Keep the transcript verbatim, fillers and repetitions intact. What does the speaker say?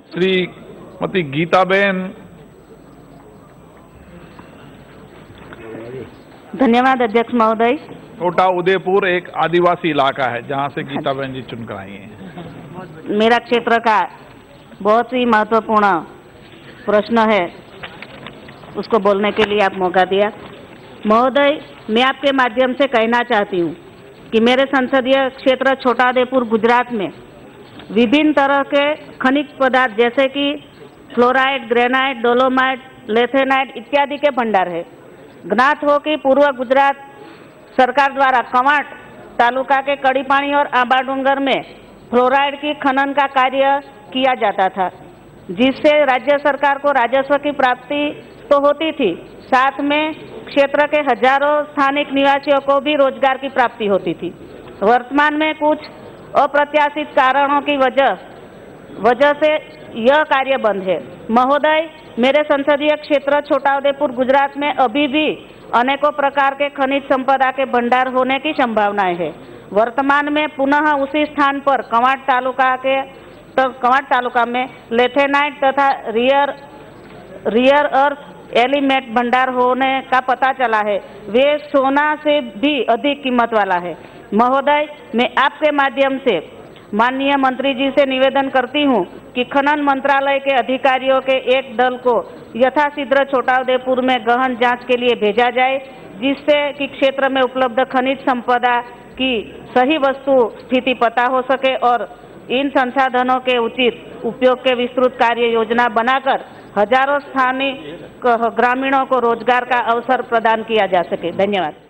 श्रीमती गीताबेन। धन्यवाद अध्यक्ष महोदय। छोटा उदयपुर एक आदिवासी इलाका है जहां से गीताबेन जी चुनकर आई हैं। मेरा क्षेत्र का बहुत ही महत्वपूर्ण प्रश्न है, उसको बोलने के लिए आप मौका दिया। महोदय, मैं आपके माध्यम से कहना चाहती हूँ कि मेरे संसदीय क्षेत्र छोटा उदयपुर गुजरात में विभिन्न तरह के खनिज पदार्थ जैसे कि फ्लोराइड, ग्रेनाइट, डोलोमाइट, लेथेनाइट इत्यादि के भंडार है। ज्ञात हो कि पूर्व गुजरात सरकार द्वारा कवांट तालुका के कड़ीपाणी और आंबाडूंगर में फ्लोराइड की खनन का कार्य किया जाता था, जिससे राज्य सरकार को राजस्व की प्राप्ति तो होती थी, साथ में क्षेत्र के हजारों स्थानिक निवासियों को भी रोजगार की प्राप्ति होती थी। वर्तमान में कुछ अप्रत्याशित कारणों की वजह वजह से यह कार्य बंद है। महोदय, मेरे संसदीय क्षेत्र छोटा उदयपुर गुजरात में अभी भी अनेकों प्रकार के खनिज संपदा के भंडार होने की संभावनाएं है। वर्तमान में पुनः उसी स्थान पर कवांट तालुका के तो कवांट तालुका में लेथेनाइट तथा रियर रियर अर्थ एलिमेंट भंडार होने का पता चला है। वे सोना से भी अधिक कीमत वाला है। महोदय, मैं आपके माध्यम से माननीय मंत्री जी से निवेदन करती हूं कि खनन मंत्रालय के अधिकारियों के एक दल को यथाशीघ्र छोटा उदयपुर में गहन जांच के लिए भेजा जाए, जिससे कि क्षेत्र में उपलब्ध खनिज संपदा की सही वस्तु स्थिति पता हो सके और इन संसाधनों के उचित उपयोग के विस्तृत कार्य योजना बनाकर हजारों स्थानीय ग्रामीणों को रोजगार का अवसर प्रदान किया जा सके। धन्यवाद।